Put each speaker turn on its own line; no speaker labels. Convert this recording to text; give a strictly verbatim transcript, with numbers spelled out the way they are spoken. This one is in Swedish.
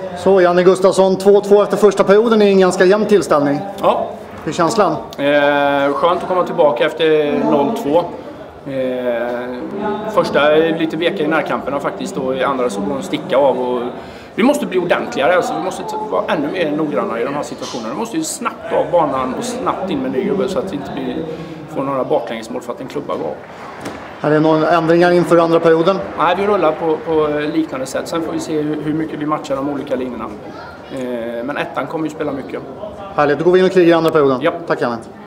Så Janne Gustafsson, två två efter första perioden är en ganska jämn tillställning.
Ja.
Hur är känslan?
Eh, skönt att komma tillbaka efter noll två. Eh, första är lite veka i närkamperna faktiskt och i andra så går de sticka av. Och vi måste bli ordentligare, alltså vi måste vara ännu mer noggranna i de här situationerna. Vi måste ju snabbt av banan och snabbt in med ny gubbe så att vi inte blir, får några baklängesmål för att en klubba går av.
Är det några ändringar inför andra perioden?
Nej, vi rullar på, på liknande sätt. Sen får vi se hur, hur mycket vi matchar de olika linjerna. Eh, men ettan kommer ju spela mycket.
Härligt, då går vi in och krigar i andra perioden.
Ja.
Tack Janne.